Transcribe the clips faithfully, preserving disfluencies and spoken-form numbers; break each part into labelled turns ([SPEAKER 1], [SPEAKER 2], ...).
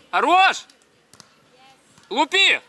[SPEAKER 1] Хорош! Лупи!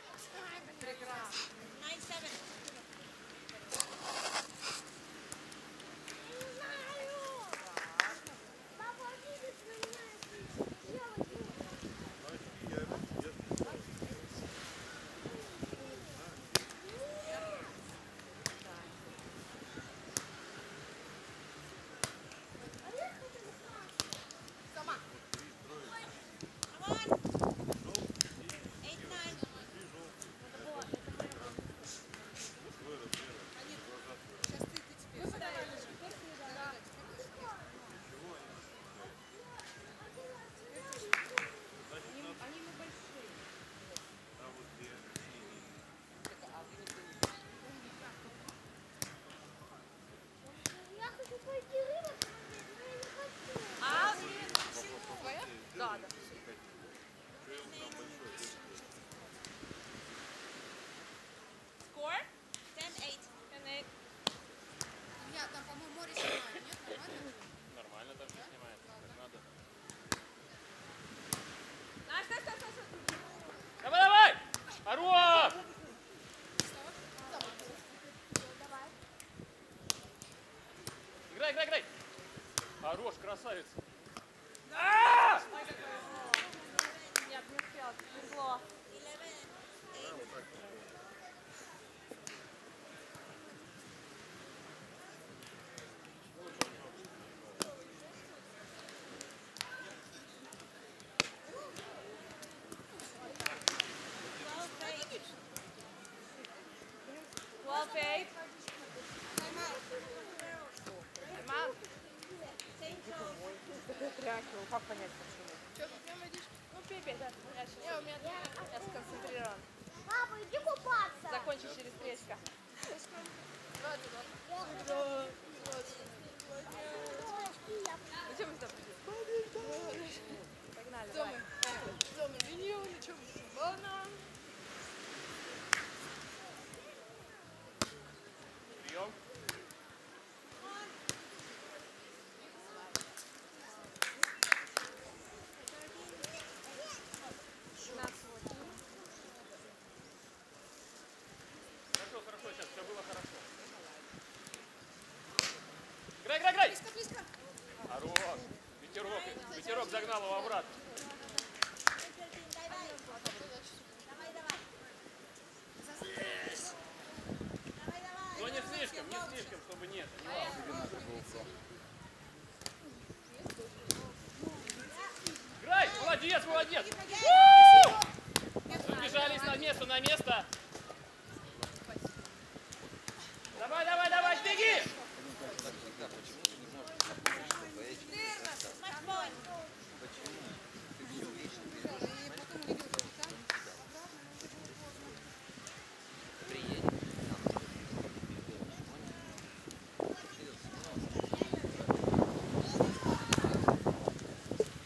[SPEAKER 1] Играй, играй, играй! Хорош, красавица! А!
[SPEAKER 2] Нет, не успел, тяжело. twelve eight. Как понять почему?
[SPEAKER 3] Что, попьем водичку?
[SPEAKER 2] Ну пей, пей, да. Я, сейчас,
[SPEAKER 3] Не, у меня...
[SPEAKER 2] я сконцентрирован.
[SPEAKER 4] Папа, иди купаться.
[SPEAKER 2] Закончи через тречка.
[SPEAKER 3] Давай туда.
[SPEAKER 2] Зачем мы сюда пришли? Погнали, давай.
[SPEAKER 3] Дома, линию, на чем? Банан.
[SPEAKER 1] Прием. Хорошо, хорошо, сейчас все было хорошо. Играй, играй, играй!
[SPEAKER 3] Близко, близко.
[SPEAKER 1] Хорош! Ветерок, ветерок загнал его обратно.
[SPEAKER 4] Давай, давай.
[SPEAKER 1] Есть!
[SPEAKER 4] Давай, давай.
[SPEAKER 1] Но не слишком, не слишком, чтобы нет. Не важно. Играй! Молодец, молодец! Убежались на место, на место! Давай, давай, давай, беги!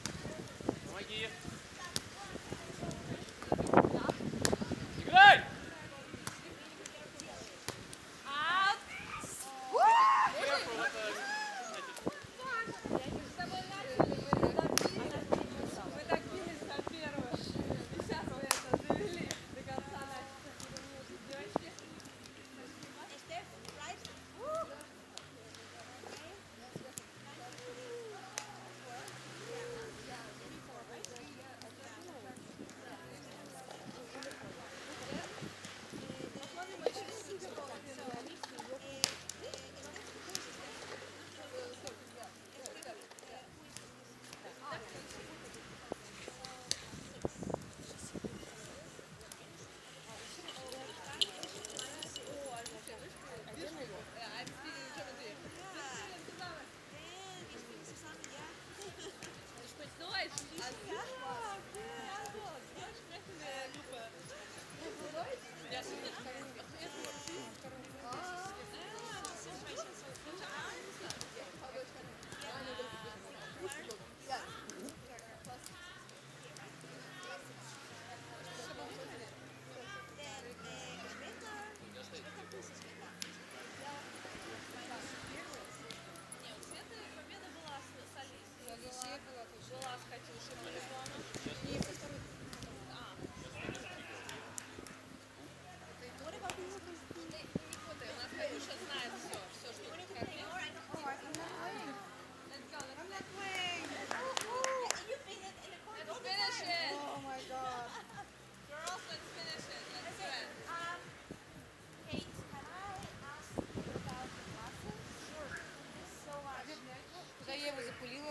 [SPEAKER 1] Помоги! Играй!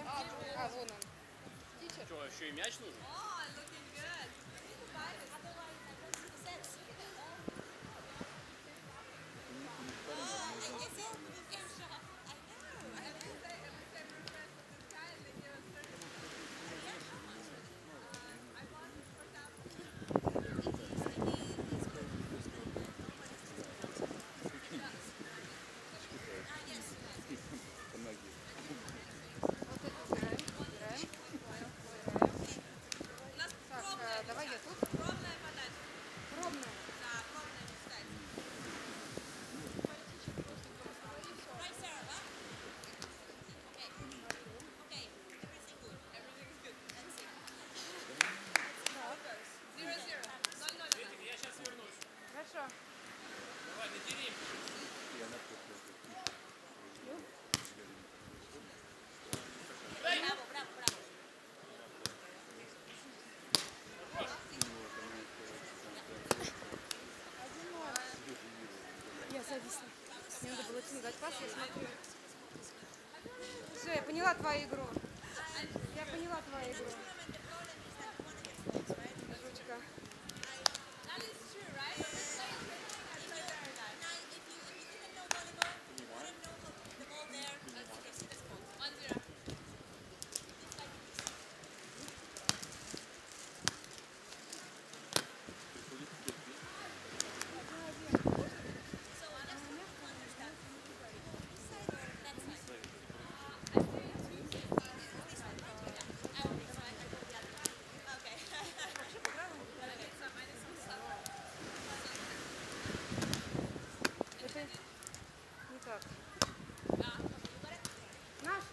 [SPEAKER 3] А, вон он.
[SPEAKER 1] Что, еще и мяч нужен?
[SPEAKER 3] Давай я тут. Пробная.
[SPEAKER 1] Светик, я сейчас вернусь.
[SPEAKER 3] Хорошо.
[SPEAKER 1] Давай, не дери.
[SPEAKER 4] Браво, браво, браво.
[SPEAKER 2] Я зависла. Мне надо было тебе дать пас, я смотрю. Все, я поняла твою игру. Я поняла твою игру. Ручка. Это не так. Наш.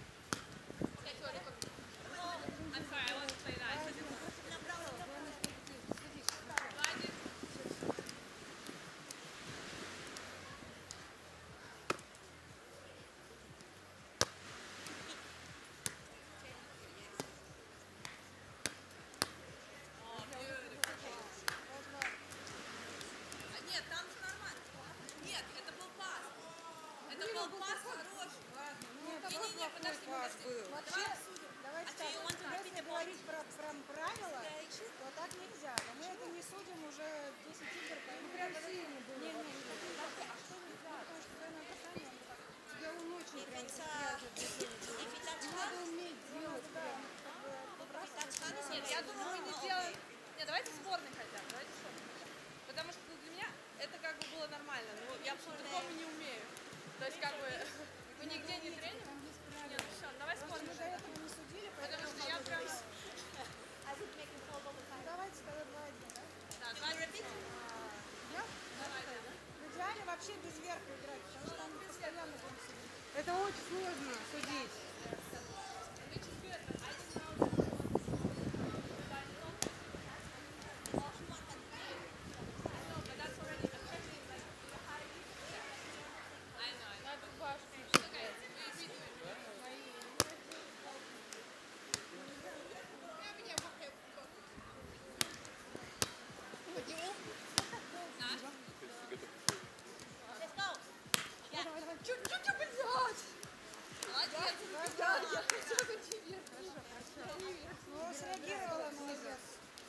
[SPEAKER 5] Нет, там же нормально. Нет, это был пас. Это был пас хороший. Не-не-не, подожди, подожди. Давай обсудим.
[SPEAKER 6] Давайте
[SPEAKER 5] А
[SPEAKER 6] так,
[SPEAKER 5] ты он
[SPEAKER 6] если
[SPEAKER 5] там
[SPEAKER 6] говорить про, про правила, то так нельзя. Но мы это не судим уже десять игр, поэтому...
[SPEAKER 2] Прям сильно было.
[SPEAKER 6] Не, не, не. А что нельзя? Потому что твое наказание, он так... Тебя он очень прям связывает движение. Не надо уметь делать прям, как бы, выбрасывать.
[SPEAKER 3] Нет, я думаю, мы не делаем... Нет, давайте сборный хотя бы. Давайте что? Потому что для меня это как бы было нормально. Но я по-другому не умею. То есть как бы мы нигде не треним. Нет, ну все, давай
[SPEAKER 6] Просто
[SPEAKER 3] сборный.
[SPEAKER 6] мы до этого не судили,
[SPEAKER 3] Потому
[SPEAKER 6] поэтому...
[SPEAKER 3] что я прям...
[SPEAKER 6] Ну, давайте тогда два-один, да?
[SPEAKER 3] Да, два
[SPEAKER 6] Я? В идеале вообще без верха играть, потому что там постоянно будем судить.
[SPEAKER 2] Это очень сложно судить.
[SPEAKER 4] Let's go.
[SPEAKER 6] Ну, среагировала, молодец.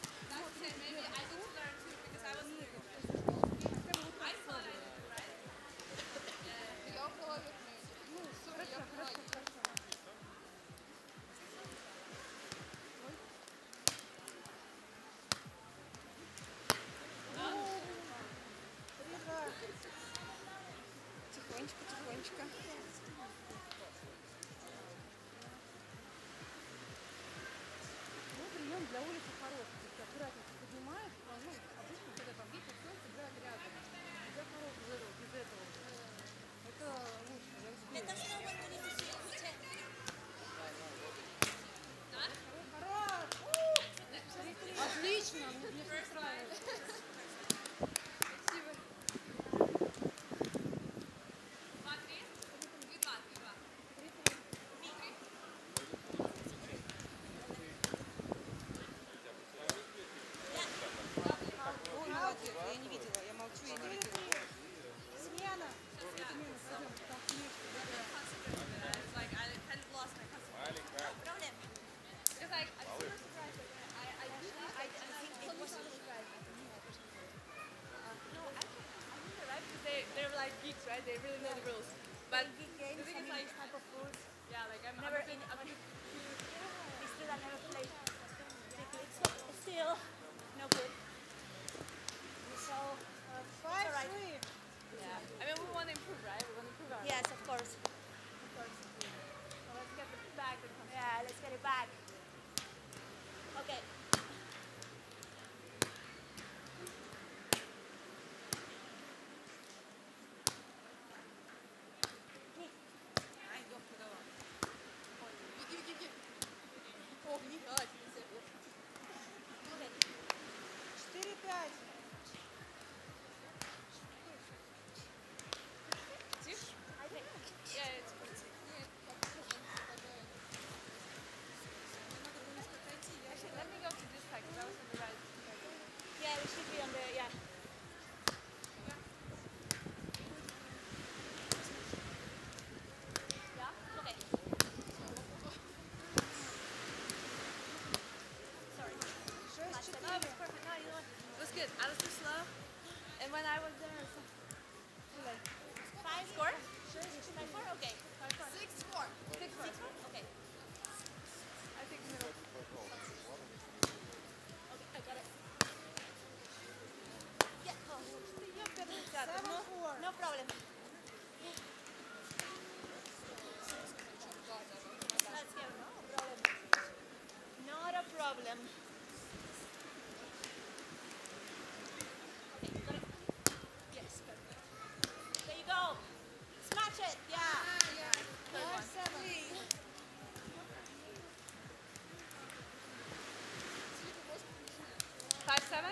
[SPEAKER 3] Я около верхней. Ну, супер, я поняла.
[SPEAKER 2] Тихонечко, тихонечко. Ну, прием для улицы хороший. Ты аккуратненько поднимаешь, ну, обычно, когда там видишь, все играет рядом. У тебя хороший вырос из этого. Это лучше, я
[SPEAKER 4] Let us know when we need to switch.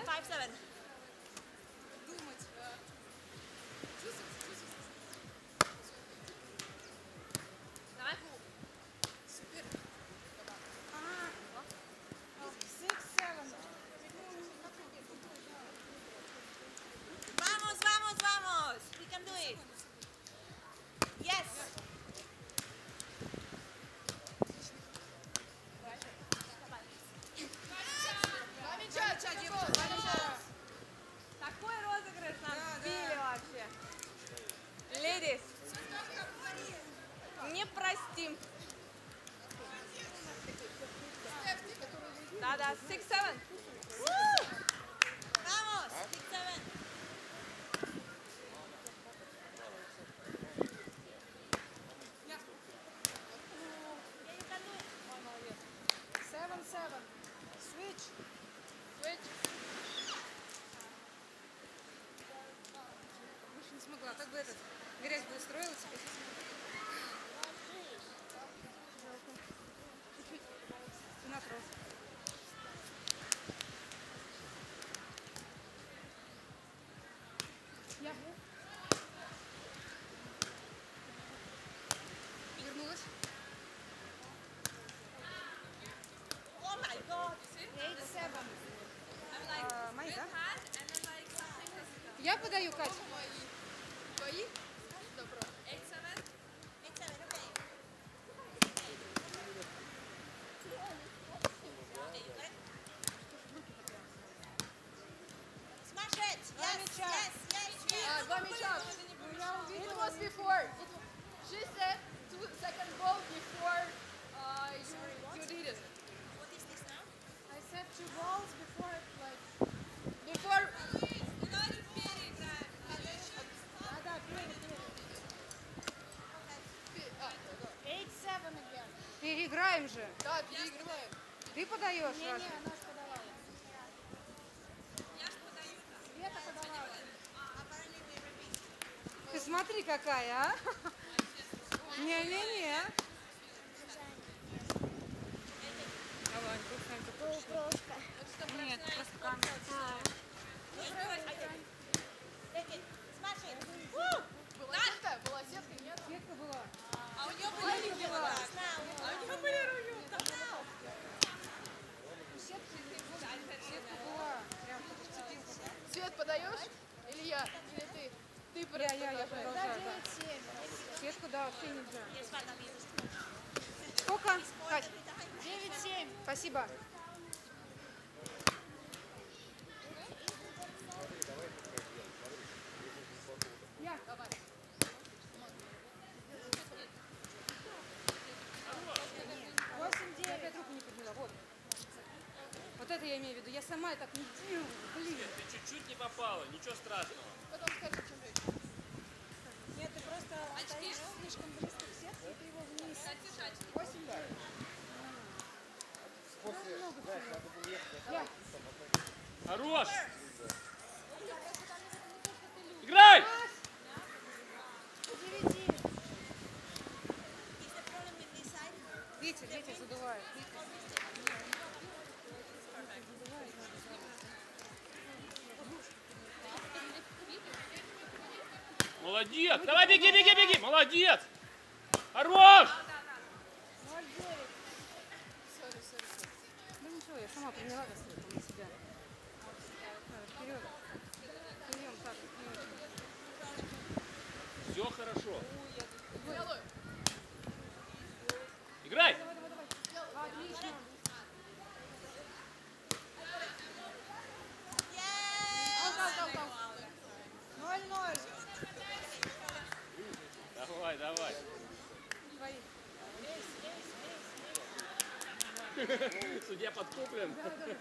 [SPEAKER 4] five seven.
[SPEAKER 3] Думать. Чувствовать, чувствовать. Давай. Супер.
[SPEAKER 6] Six, seven.
[SPEAKER 4] Vamos, vamos, vamos. We can do it. Yes.
[SPEAKER 3] Два мяча, девчонки, два мяча.
[SPEAKER 5] Такой розыгрыш нам сбили вообще. Ladies, не простим. Да-да, six seven.
[SPEAKER 4] Vamos. Six seven. Yeah, you can do it.
[SPEAKER 6] Seven, seven. Switch.
[SPEAKER 3] Switch.
[SPEAKER 6] Больше не смогла. Как бы этот грязь бы устроила тебе. Чуть-чуть. Спина трос. Я. Вернулась.
[SPEAKER 4] Oh my God.
[SPEAKER 6] Eight, seven. А, мои, да?
[SPEAKER 3] And then like something is
[SPEAKER 6] Я подаю, Катя.
[SPEAKER 3] твои. Добро.
[SPEAKER 5] eight seven.
[SPEAKER 4] Eight seven. Okay. Okay, you got it. Smash it. Yes, yes, yes, yes.
[SPEAKER 3] А, два мяча. It was before. It, she said two second goal before uh, you, you did it.
[SPEAKER 4] What is this now?
[SPEAKER 6] I said two balls before, like,
[SPEAKER 3] Before.
[SPEAKER 5] Давайте переиграем.
[SPEAKER 6] да, да, пере- пере-
[SPEAKER 3] А, да,
[SPEAKER 6] Eight, seven again. Переиграем же.
[SPEAKER 3] да, переигрываем.
[SPEAKER 6] Ты подаешь,
[SPEAKER 2] Не-не,
[SPEAKER 6] Раша?
[SPEAKER 2] она же подавала. Света подавала.
[SPEAKER 4] Apparently we repeat.
[SPEAKER 6] Ты смотри, какая, а? Не-не-не. Давай, просто Нет, просто камера.
[SPEAKER 4] Take it. Smash it. Woo!
[SPEAKER 3] Была сетка? Была сетка, нет?
[SPEAKER 6] Сетка была.
[SPEAKER 5] А у нее были руки вот так.
[SPEAKER 4] Now.
[SPEAKER 5] А у нее были руки вот так.
[SPEAKER 6] Сетка была. Прям вцепился.
[SPEAKER 3] Свет подаешь? Или я? Или ты? Ты
[SPEAKER 6] Я,
[SPEAKER 3] просто
[SPEAKER 6] я, я
[SPEAKER 3] продолжаешь.
[SPEAKER 6] продолжаю, да.
[SPEAKER 2] девять семь.
[SPEAKER 6] Сетку, да, вообще нельзя.
[SPEAKER 4] Yes, but I'm used.
[SPEAKER 6] Сколько? Кать,
[SPEAKER 2] девять семь.
[SPEAKER 6] спасибо. Я.
[SPEAKER 3] Давай.
[SPEAKER 6] Восемь, девять. Я опять руку не подняла, вот. Вот это я имею в виду. Я сама так не делаю, блин.
[SPEAKER 1] Ты чуть-чуть не попала, ничего страшного.
[SPEAKER 3] Потом скажешь, чем жить.
[SPEAKER 6] Нет, ты просто стоишь слишком близко к сетке, и ты его вниз. Восемь, девять. Я.
[SPEAKER 1] Хорош! Играй!
[SPEAKER 2] Девять девять.
[SPEAKER 4] Is the problem with this side?
[SPEAKER 6] Ветер, ветер задувает.
[SPEAKER 1] Молодец! Давай, беги, беги, беги! Молодец! Хорош!
[SPEAKER 2] Ноль девять.
[SPEAKER 6] Ну ничего, я сама приняла это на себя. Надо вперед. Прием так, не очень.
[SPEAKER 1] Все хорошо.
[SPEAKER 3] Делаю.
[SPEAKER 1] Играй!
[SPEAKER 6] Отлично. Ноль ноль.
[SPEAKER 1] Давай, давай.
[SPEAKER 6] Твои.
[SPEAKER 1] Судья подкуплен.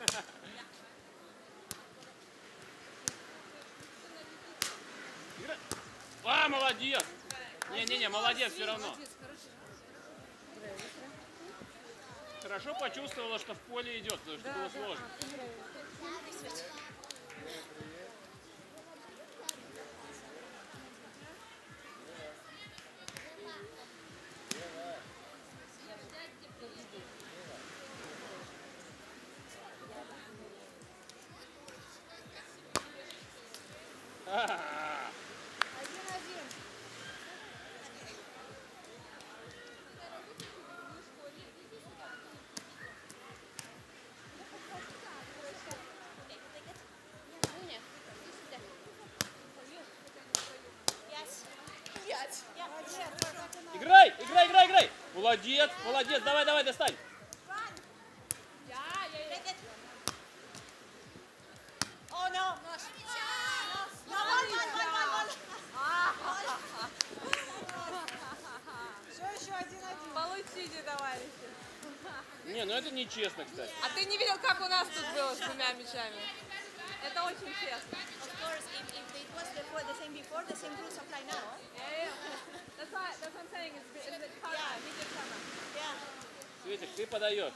[SPEAKER 1] Играй. А, молодец! Не-не-не, молодец все равно.
[SPEAKER 6] Молодец, хорошо.
[SPEAKER 1] Хорошо почувствовала, что в поле идет, потому что
[SPEAKER 6] Да,
[SPEAKER 1] было
[SPEAKER 6] да.
[SPEAKER 1] сложно.
[SPEAKER 6] А, ты не-
[SPEAKER 1] Молодец, молодец. Давай, давай, достань.
[SPEAKER 3] Я, я, я.
[SPEAKER 4] Take it. Oh no. No, one, one, one, one, one.
[SPEAKER 6] Все, еще один-один.
[SPEAKER 3] Получите, товарищи.
[SPEAKER 1] Не, ну это нечестно, кстати.
[SPEAKER 3] А ты не видел, как у нас тут было с двумя мячами? Это очень честно.
[SPEAKER 4] Of course, if, if it was before, the same before, the same rules apply now.
[SPEAKER 3] Yeah, yeah. That's why, that's what I'm saying. It's, it's the karma,
[SPEAKER 4] Yeah.
[SPEAKER 3] video karma.
[SPEAKER 4] Yeah.
[SPEAKER 1] Светик, ты подаешь.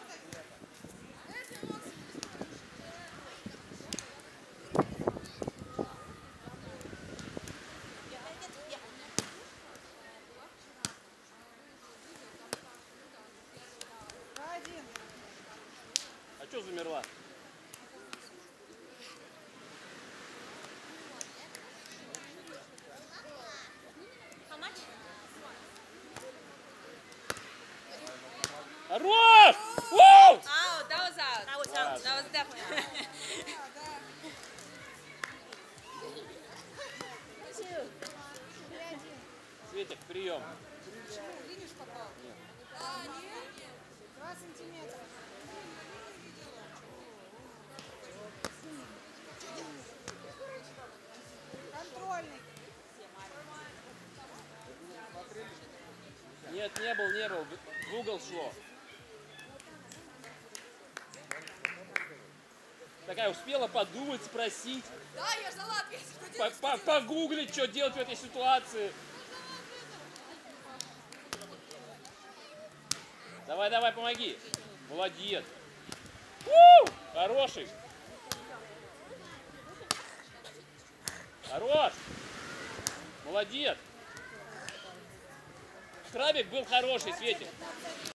[SPEAKER 4] You take it? Yeah.
[SPEAKER 6] Один.
[SPEAKER 1] А что замерла?
[SPEAKER 4] How much?
[SPEAKER 1] Хорош! Уу!
[SPEAKER 3] Out, that was out.
[SPEAKER 4] That was out.
[SPEAKER 3] That was definitely out.
[SPEAKER 4] Two.
[SPEAKER 1] Светик, прием.
[SPEAKER 6] Видишь, попал? Два сантиметра. Контрольный.
[SPEAKER 1] Нет, не был, не был. В угол шло. Такая успела подумать, спросить,
[SPEAKER 5] Да, я ждала ответа. Что
[SPEAKER 1] по- по- погуглить, что делать в этой ситуации. Давай, давай, помоги. Молодец. У! Хороший. Хорош. Молодец. Крабик был хороший, Светик.